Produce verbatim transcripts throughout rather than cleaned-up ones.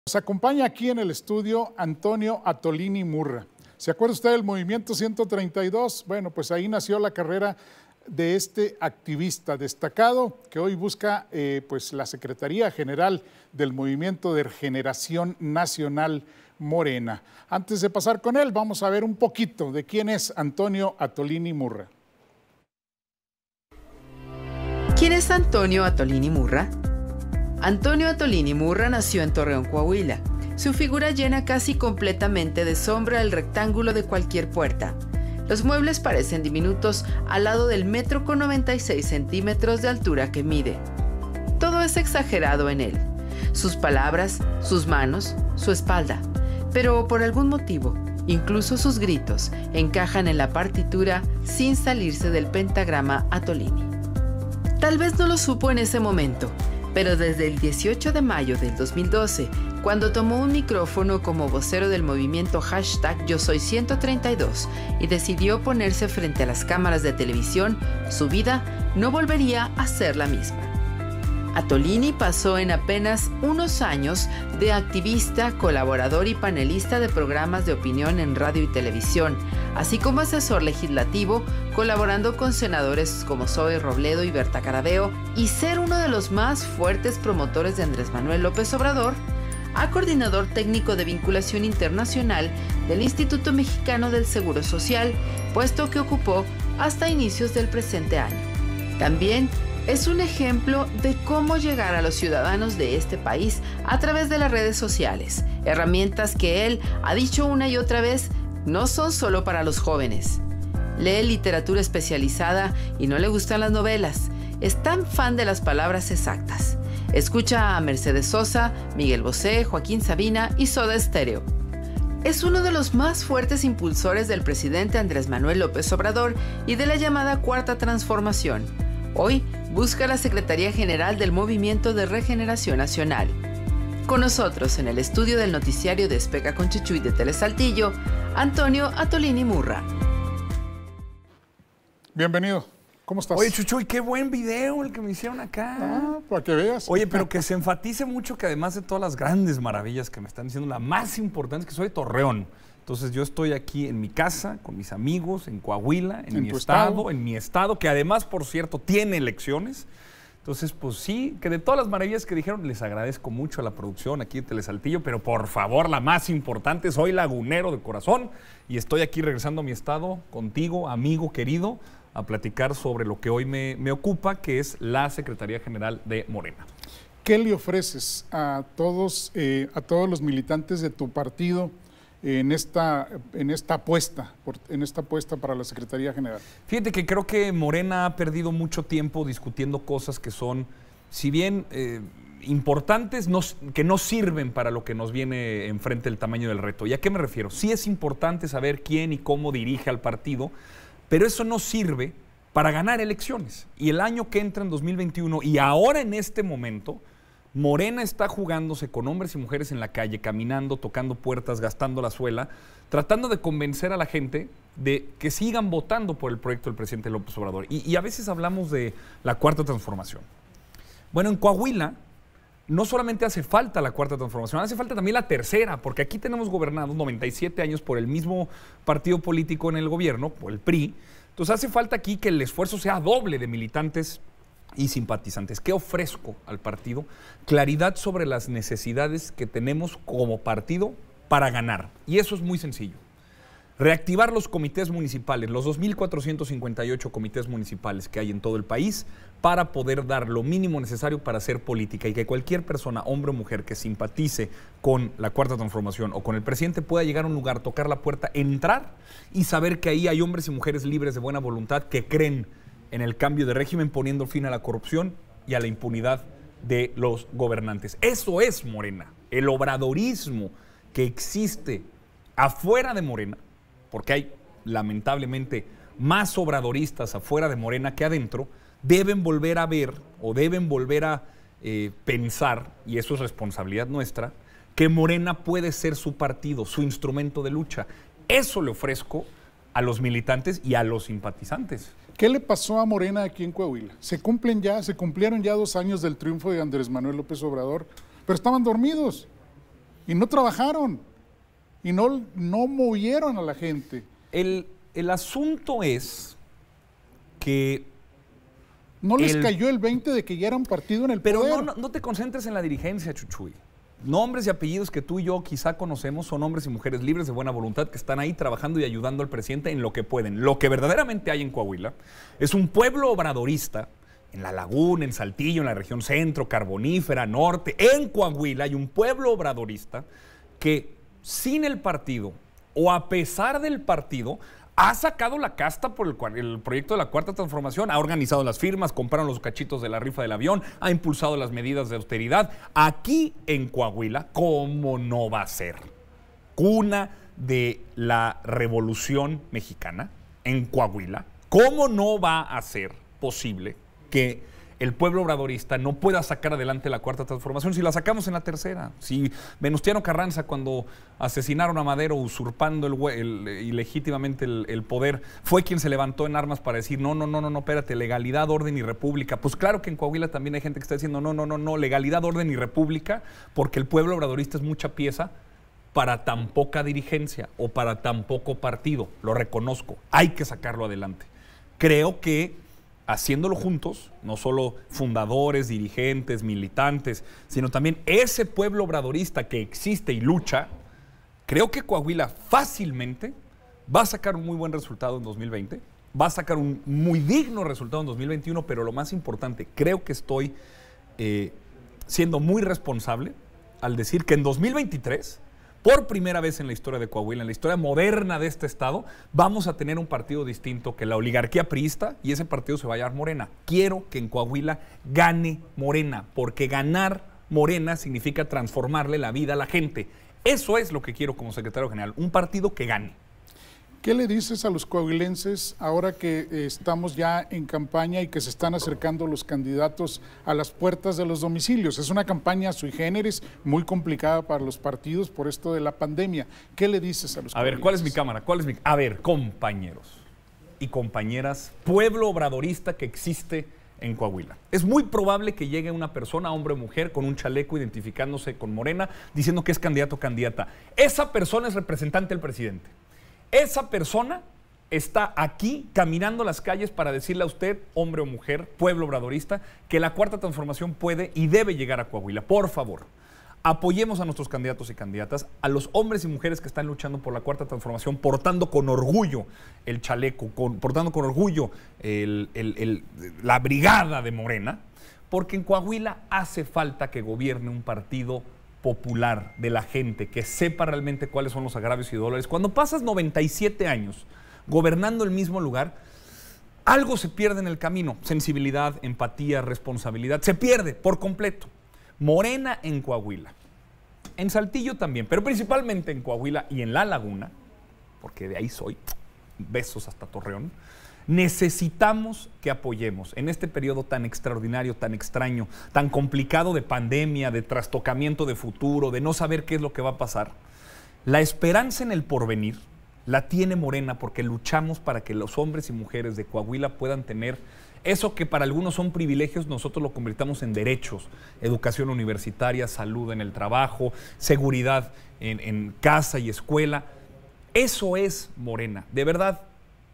Nos acompaña aquí en el estudio Antonio Atolini Murra. ¿Se acuerda usted del Movimiento ciento treinta y dos? Bueno, pues ahí nació la carrera de este activista destacado que hoy busca eh, pues la Secretaría General del Movimiento de Regeneración Nacional Morena. Antes de pasar con él, vamos a ver un poquito de quién es Antonio Atolini Murra. ¿Quién es Antonio Atolini Murra? Antonio Atolini Murra nació en Torreón, Coahuila. Su figura llena casi completamente de sombra el rectángulo de cualquier puerta. Los muebles parecen diminutos al lado del metro con noventa y seis centímetros de altura que mide. Todo es exagerado en él. Sus palabras, sus manos, su espalda. Pero por algún motivo, incluso sus gritos encajan en la partitura sin salirse del pentagrama Atolini. Tal vez no lo supo en ese momento, pero desde el dieciocho de mayo del dos mil doce, cuando tomó un micrófono como vocero del movimiento hashtag Yo Soy ciento treinta y dos y decidió ponerse frente a las cámaras de televisión, su vida no volvería a ser la misma. Atolini pasó en apenas unos años de activista, colaborador y panelista de programas de opinión en radio y televisión, así como asesor legislativo, colaborando con senadores como Zoe Robledo y Berta Carabeo, y ser uno de los más fuertes promotores de Andrés Manuel López Obrador, a coordinador técnico de vinculación internacional del Instituto Mexicano del Seguro Social, puesto que ocupó hasta inicios del presente año. También es un ejemplo de cómo llegar a los ciudadanos de este país a través de las redes sociales, herramientas que él ha dicho una y otra vez no son solo para los jóvenes. Lee literatura especializada y no le gustan las novelas. Es tan fan de las palabras exactas. Escucha a Mercedes Sosa, Miguel Bosé, Joaquín Sabina y Soda Stereo. Es uno de los más fuertes impulsores del presidente Andrés Manuel López Obrador y de la llamada Cuarta Transformación. Hoy busca la Secretaría General del Movimiento de Regeneración Nacional. Con nosotros en el estudio del noticiario de Especa con Chuchuy de Telesaltillo, Antonio Atolini Murra. Bienvenido. ¿Cómo estás? Oye, Chuchuy, qué buen video el que me hicieron acá. Ah, para que veas. Oye, pero que se enfatice mucho que además de todas las grandes maravillas que me están diciendo, la más importante es que soy de Torreón. Entonces yo estoy aquí en mi casa, con mis amigos, en Coahuila, en, ¿En mi tu estado, estado? en mi estado, que además, por cierto, tiene elecciones. Entonces, pues sí, que de todas las maravillas que dijeron, les agradezco mucho a la producción aquí de Telesaltillo, pero por favor, la más importante, soy lagunero de corazón y estoy aquí regresando a mi estado contigo, amigo querido, a platicar sobre lo que hoy me, me ocupa, que es la Secretaría General de Morena. ¿Qué le ofreces a todos, eh, a todos los militantes de tu partido en esta, en esta apuesta, por, en esta apuesta para la Secretaría General? Fíjate que creo que Morena ha perdido mucho tiempo discutiendo cosas que son, si bien eh, importantes, no, que no sirven para lo que nos viene enfrente el tamaño del reto. ¿Y a qué me refiero? Sí es importante saber quién y cómo dirige al partido, pero eso no sirve para ganar elecciones. Y el año que entra en dos mil veintiuno y ahora en este momento, Morena está jugándose con hombres y mujeres en la calle, caminando, tocando puertas, gastando la suela, tratando de convencer a la gente de que sigan votando por el proyecto del presidente López Obrador. Y, y a veces hablamos de la Cuarta Transformación. Bueno, en Coahuila no solamente hace falta la Cuarta Transformación, hace falta también la tercera, porque aquí tenemos gobernados noventa y siete años por el mismo partido político en el gobierno, por el P R I. Entonces hace falta aquí que el esfuerzo sea doble de militantes y simpatizantes. ¿Qué ofrezco al partido? Claridad sobre las necesidades que tenemos como partido para ganar. Y eso es muy sencillo. Reactivar los comités municipales, los dos mil cuatrocientos cincuenta y ocho comités municipales que hay en todo el país, para poder dar lo mínimo necesario para hacer política y que cualquier persona, hombre o mujer, que simpatice con la Cuarta Transformación o con el presidente pueda llegar a un lugar, tocar la puerta, entrar y saber que ahí hay hombres y mujeres libres de buena voluntad que creen en el cambio de régimen, poniendo fin a la corrupción y a la impunidad de los gobernantes. Eso es Morena, el obradorismo que existe afuera de Morena, porque hay lamentablemente más obradoristas afuera de Morena que adentro, deben volver a ver o deben volver a eh, pensar, y eso es responsabilidad nuestra, que Morena puede ser su partido, su instrumento de lucha. Eso le ofrezco a los militantes y a los simpatizantes. ¿Qué le pasó a Morena aquí en Coahuila? Se cumplen ya, se cumplieron ya dos años del triunfo de Andrés Manuel López Obrador, pero estaban dormidos. y no trabajaron y no, no movieron a la gente. El, el asunto es que... No les el, cayó el veinte de que ya era un partido en el pero poder. Pero no, no, no te concentres en la dirigencia, Chuchuy. Nombres y apellidos que tú y yo quizá conocemos son hombres y mujeres libres de buena voluntad que están ahí trabajando y ayudando al presidente en lo que pueden. Lo que verdaderamente hay en Coahuila es un pueblo obradorista, en La Laguna, en Saltillo, en la región centro, carbonífera, norte, en Coahuila hay un pueblo obradorista que sin el partido o a pesar del partido ha sacado la casta por el, el proyecto de la Cuarta Transformación, ha organizado las firmas, compraron los cachitos de la rifa del avión, ha impulsado las medidas de austeridad. Aquí en Coahuila, ¿cómo no va a ser? Cuna de la Revolución Mexicana, en Coahuila, ¿cómo no va a ser posible que el pueblo obradorista no pueda sacar adelante la Cuarta Transformación si la sacamos en la tercera? Si Venustiano Carranza, cuando asesinaron a Madero usurpando el, el, ilegítimamente el, el poder, fue quien se levantó en armas para decir no, no, no, no, no, espérate, legalidad, orden y república. Pues claro que en Coahuila también hay gente que está diciendo no, no, no, no, legalidad, orden y república, porque el pueblo obradorista es mucha pieza para tan poca dirigencia o para tan poco partido. Lo reconozco, hay que sacarlo adelante. Creo que haciéndolo juntos, no solo fundadores, dirigentes, militantes, sino también ese pueblo obradorista que existe y lucha, creo que Coahuila fácilmente va a sacar un muy buen resultado en dos mil veinte, va a sacar un muy digno resultado en dos mil veintiuno, pero lo más importante, creo que estoy eh, siendo muy responsable al decir que en dos mil veintitrés, por primera vez en la historia de Coahuila, en la historia moderna de este estado, vamos a tener un partido distinto que la oligarquía priista, y ese partido se va a llamar Morena. Quiero que en Coahuila gane Morena, porque ganar Morena significa transformarle la vida a la gente. Eso es lo que quiero como secretario general, un partido que gane. ¿Qué le dices a los coahuilenses ahora que eh, estamos ya en campaña y que se están acercando los candidatos a las puertas de los domicilios? Es una campaña sui generis, muy complicada para los partidos por esto de la pandemia. ¿Qué le dices a los A coahuilenses? ver, ¿cuál es mi cámara? ¿Cuál es mi... A ver, compañeros y compañeras, pueblo obradorista que existe en Coahuila. Es muy probable que llegue una persona, hombre o mujer, con un chaleco identificándose con Morena, diciendo que es candidato o candidata. Esa persona es representante del presidente. Esa persona está aquí caminando las calles para decirle a usted, hombre o mujer, pueblo obradorista, que la Cuarta Transformación puede y debe llegar a Coahuila. Por favor, apoyemos a nuestros candidatos y candidatas, a los hombres y mujeres que están luchando por la Cuarta Transformación, portando con orgullo el chaleco, con, portando con orgullo el, el, el, la brigada de Morena, porque en Coahuila hace falta que gobierne un partido popular, de la gente, que sepa realmente cuáles son los agravios y dolores. Cuando pasas noventa y siete años gobernando el mismo lugar, algo se pierde en el camino. Sensibilidad, empatía, responsabilidad, se pierde por completo. Morena en Coahuila, en Saltillo también, pero principalmente en Coahuila y en La Laguna, porque de ahí soy, besos hasta Torreón. Necesitamos que apoyemos en este periodo tan extraordinario, tan extraño, tan complicado de pandemia, de trastocamiento de futuro, de no saber qué es lo que va a pasar. La esperanza en el porvenir la tiene Morena porque luchamos para que los hombres y mujeres de Coahuila puedan tener eso que para algunos son privilegios, nosotros lo convirtamos en derechos: educación universitaria, salud en el trabajo, seguridad en, en casa y escuela. Eso es Morena, de verdad.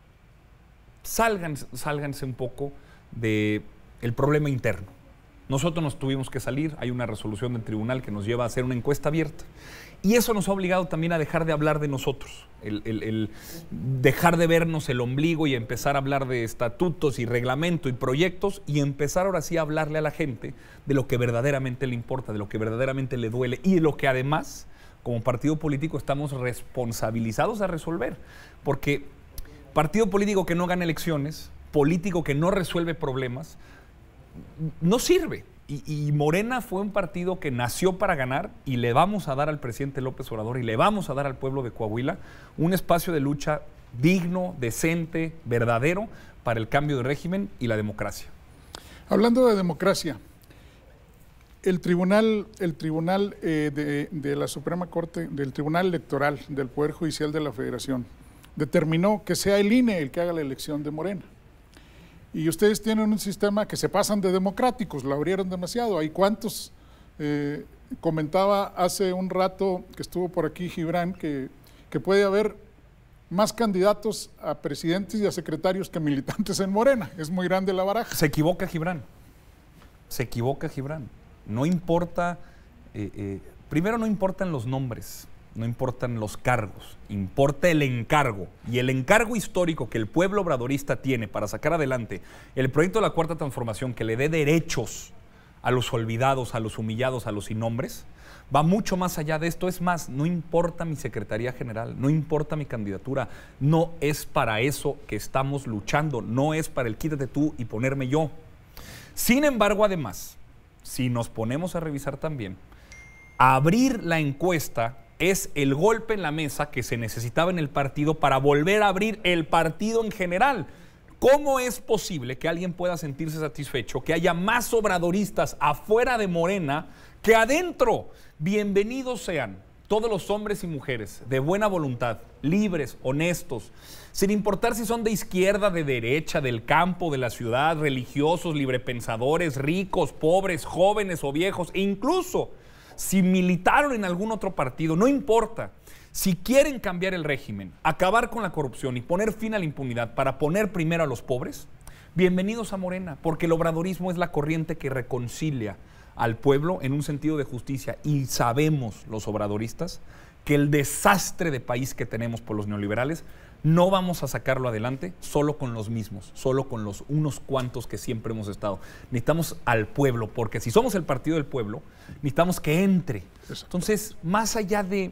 Salgan, sálganse un poco del problema interno. Nosotros nos tuvimos que salir, hay una resolución del tribunal que nos lleva a hacer una encuesta abierta. Y eso nos ha obligado también a dejar de hablar de nosotros, el, el, el dejar de vernos el ombligo y empezar a hablar de estatutos y reglamento y proyectos y empezar ahora sí a hablarle a la gente de lo que verdaderamente le importa, de lo que verdaderamente le duele y de lo que además, como partido político, estamos responsabilizados a resolver. Porque partido político que no gana elecciones, político que no resuelve problemas, no sirve. Y, y Morena fue un partido que nació para ganar y le vamos a dar al presidente López Obrador y le vamos a dar al pueblo de Coahuila un espacio de lucha digno, decente, verdadero para el cambio de régimen y la democracia. Hablando de democracia, el tribunal, el tribunal eh, de, de la Suprema Corte, del Tribunal Electoral del Poder Judicial de la Federación, determinó que sea el I N E el que haga la elección de Morena. Y ustedes tienen un sistema que se pasan de democráticos, lo abrieron demasiado. ¿Hay cuántos eh, comentaba hace un rato que estuvo por aquí Gibran que, que puede haber más candidatos a presidentes y a secretarios que militantes en Morena. Es muy grande la baraja. Se equivoca Gibran. Se equivoca Gibran. No importa, eh, eh, primero no importan los nombres, no importan los cargos, importa el encargo. Y el encargo histórico que el pueblo obradorista tiene para sacar adelante el proyecto de la Cuarta Transformación, que le dé derechos a los olvidados, a los humillados, a los sin nombres, va mucho más allá de esto. Es más, no importa mi secretaría general, no importa mi candidatura, no es para eso que estamos luchando, no es para el quítate tú y ponerme yo. Sin embargo, además, si nos ponemos a revisar también, abrir la encuesta es el golpe en la mesa que se necesitaba en el partido para volver a abrir el partido en general. ¿Cómo es posible que alguien pueda sentirse satisfecho, que haya más obradoristas afuera de Morena que adentro? Bienvenidos sean todos los hombres y mujeres de buena voluntad, libres, honestos, sin importar si son de izquierda, de derecha, del campo, de la ciudad, religiosos, librepensadores, ricos, pobres, jóvenes o viejos, e incluso si militaron en algún otro partido, no importa. Si quieren cambiar el régimen, acabar con la corrupción y poner fin a la impunidad para poner primero a los pobres, bienvenidos a Morena, porque el obradorismo es la corriente que reconcilia al pueblo en un sentido de justicia. Y sabemos los obradoristas que el desastre de país que tenemos por los neoliberales no vamos a sacarlo adelante solo con los mismos, solo con los unos cuantos que siempre hemos estado. Necesitamos al pueblo, porque si somos el partido del pueblo, necesitamos que entre. Entonces, más allá de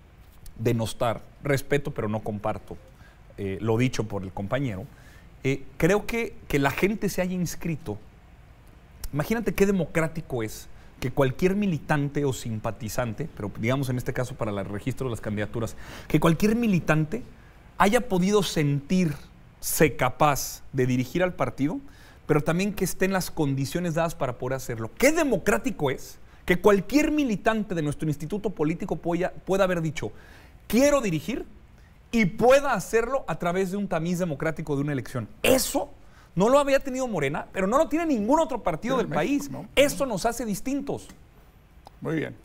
denostar, respeto pero no comparto eh, lo dicho por el compañero, eh, creo que, que la gente se haya inscrito. Imagínate qué democrático es que cualquier militante o simpatizante, pero digamos en este caso para el registro de las candidaturas, que cualquier militante haya podido sentirse capaz de dirigir al partido, pero también que esté en las condiciones dadas para poder hacerlo. Qué democrático es que cualquier militante de nuestro instituto político pueda, pueda haber dicho, quiero dirigir, y pueda hacerlo a través de un tamiz democrático de una elección. Eso no lo había tenido Morena, pero no lo tiene ningún otro partido del país. No. Eso nos hace distintos. Muy bien.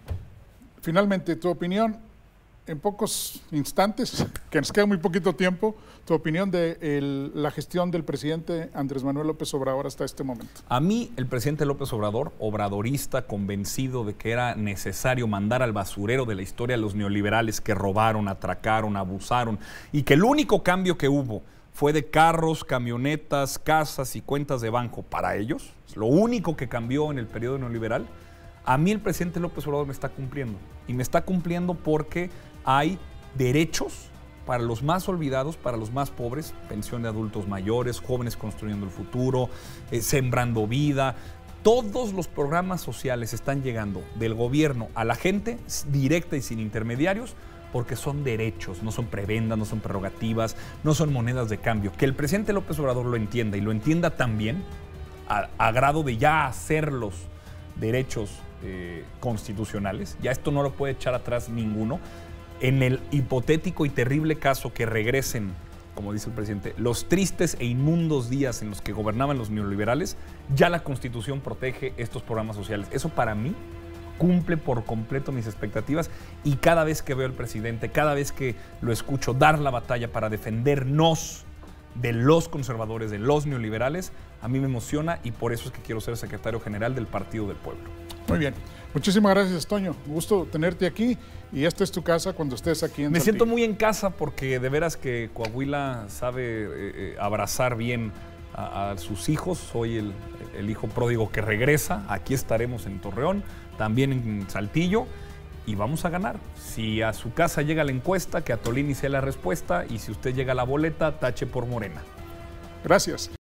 Finalmente, tu opinión, en pocos instantes, que nos queda muy poquito tiempo, tu opinión de el, la gestión del presidente Andrés Manuel López Obrador hasta este momento. A mí, el presidente López Obrador, obradorista, convencido de que era necesario mandar al basurero de la historia a los neoliberales que robaron, atracaron, abusaron, y que el único cambio que hubo fue de carros, camionetas, casas y cuentas de banco para ellos, lo único que cambió en el periodo neoliberal. A mí el presidente López Obrador me está cumpliendo, y me está cumpliendo porque hay derechos para los más olvidados, para los más pobres, pensión de adultos mayores, jóvenes construyendo el futuro, eh, sembrando vida. Todos los programas sociales están llegando del gobierno a la gente directa y sin intermediarios, porque son derechos, no son prebendas, no son prerrogativas, no son monedas de cambio. Que el presidente López Obrador lo entienda y lo entienda también, a, a grado de ya hacerlos derechos eh, constitucionales, ya esto no lo puede echar atrás ninguno. En el hipotético y terrible caso que regresen, como dice el presidente, los tristes e inmundos días en los que gobernaban los neoliberales, ya la Constitución protege estos programas sociales. Eso para mí cumple por completo mis expectativas, y cada vez que veo al presidente, cada vez que lo escucho dar la batalla para defendernos de los conservadores, de los neoliberales, a mí me emociona, y por eso es que quiero ser secretario general del Partido del Pueblo. Muy bien. Muchísimas gracias, Toño. Gusto tenerte aquí, y esta es tu casa cuando estés aquí en Me Saltillo. siento muy en casa, porque de veras que Coahuila sabe eh, eh, abrazar bien a, a sus hijos. Soy el, el hijo pródigo que regresa. Aquí estaremos en Torreón, también en Saltillo, y vamos a ganar. Si a su casa llega la encuesta, que a Tolini sea la respuesta, y si usted llega a la boleta, tache por Morena. Gracias.